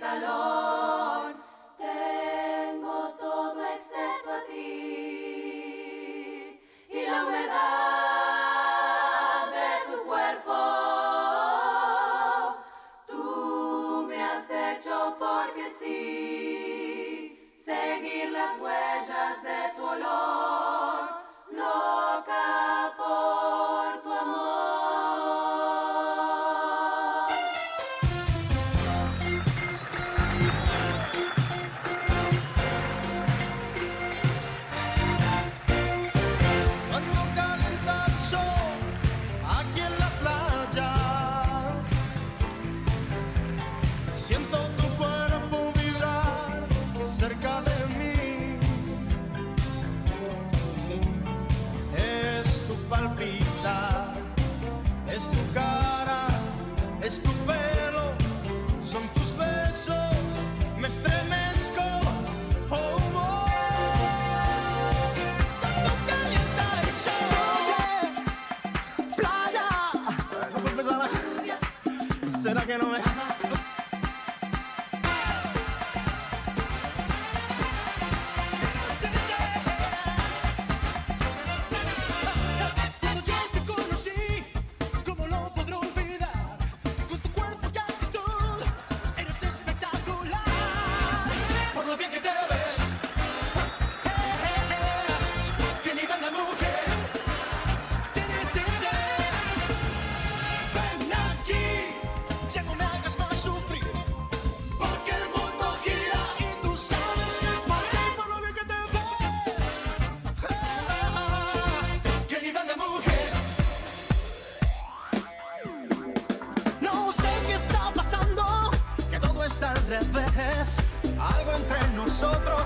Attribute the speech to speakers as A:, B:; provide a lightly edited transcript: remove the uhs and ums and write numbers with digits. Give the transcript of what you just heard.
A: calor. Tengo todo excepto a ti y la humedad de tu cuerpo. Tú me has hecho porque sí, seguir las huellas de tu olor, loca por tu amor.
B: Siento tu cuerpo vibrar cerca de mí. Es tu palpitar, es tu cara, es tu pelo, son tus besos, me estremezco. Oh, oh. Cuando calienta el sol, oye, playa, no puedo empezar la... ¿Será que no me amas? Está al revés, algo entre nosotros